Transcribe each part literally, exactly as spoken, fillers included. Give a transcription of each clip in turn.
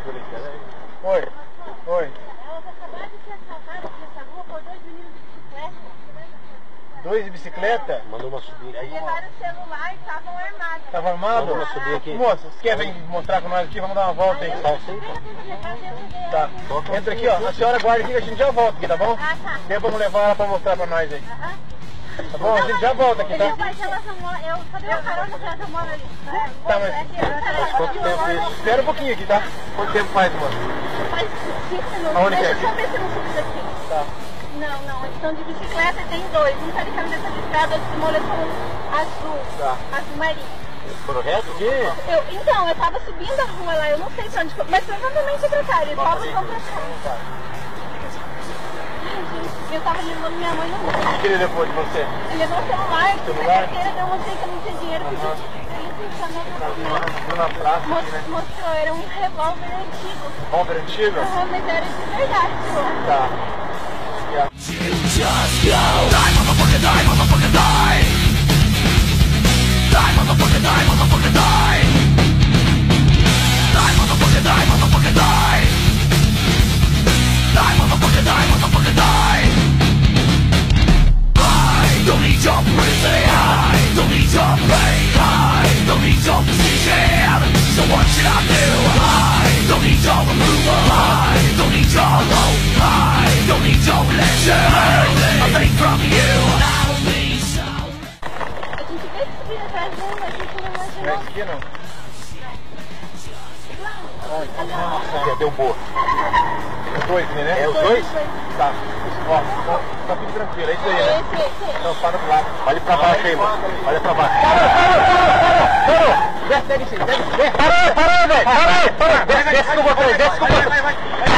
Oi. Oi. Elas acabaram de ser assaltadas nessa rua por dois meninos de bicicleta. Dois de bicicleta? Mandou uma subir aqui. Levaram o celular e estavam armados. Tava armado? Vamos subir aqui. Moça, você quer vir mostrar com nós aqui? Vamos dar uma volta aí. Tá sim, Tá. Entra aqui, ó. A senhora guarda aqui que a gente já volta aqui, tá bom? Ah, tá. Daí vamos levar ela pra mostrar pra nós aí. Aham. Tá bom? A gente já volta aqui, tá? Mas elas não moram. Eu só dei uma carona que elas não moram ali. Tá, mas quanto tempo isso? Espera um pouquinho aqui, tá? Quanto tempo faz, moça? Faz cinco minutos. Aonde que é? Deixa eu só ver se eu não subo daqui. Tá. Não, não, eles estão de bicicleta e tem dois. Um tá de camiseta listrada, outro de moletom azul. Tá. Azul marinho. Foram reto aqui? Eu, então, eu tava subindo a rua lá, eu não sei pra onde foi, mas provavelmente secretário, eles estavam vão pra cá. Ai, gente, eu tava levando minha mãe no O mundo. que ele levou de você? Ele levou o celular, Celular? a carteira, eu mostrei que eu não tinha dinheiro, pedi ele chamou pra comer. Viu na praça aqui, né? Mostrou, era um revólver antigo. Revólver antigo? Aham, mas era de verdade, pô. Tá. You just go Die, motherfucker, die, motherfucker, die Die, motherfucker, die, motherfucker, die Die, motherfucker, die, motherfucker, die Die, motherfucker, die, motherfucker, die I don't need your prison I don't need your pain I don't need your position So what should I do? I don't need your approval I don't need your hope I don't need your pleasure I think from you I'll be so A gente veio subir atrás dela, a gente não Não é imaginou. esse aqui, não? Onde? Deu boa. Os dois, né? É os dois? Tá. Ó, tá, tá tudo tranquilo, é isso aí, né? Esse, esse, esse. Então para do lado. Olha pra baixo aí, mano. Olha pra baixo. Parou! Desce, desce, desce, desce. Parou, parou, velho! Parou, parou! Desce, desce com você, desce com você. Vai, vai, vai.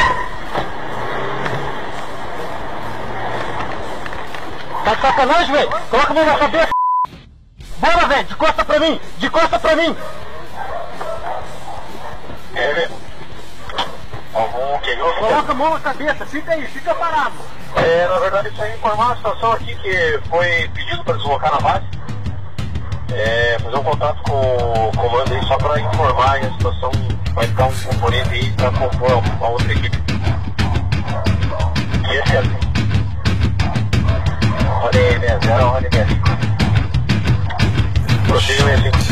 Tá de sacanagem, velho? Coloca a mão na cabeça. Bora, velho. De costa pra mim. De costa pra mim. É, Coloca a mão na cabeça. Fica aí. Fica parado. É, na verdade, isso aí informar a situação aqui que foi pedido para deslocar na base. É, fazer um contato com o comando aí só para informar a situação. Vai ficar um componente aí para compor uma outra equipe. E esse é assim. Olha aí, né? Zero, olha aí, né? Prossigam assim.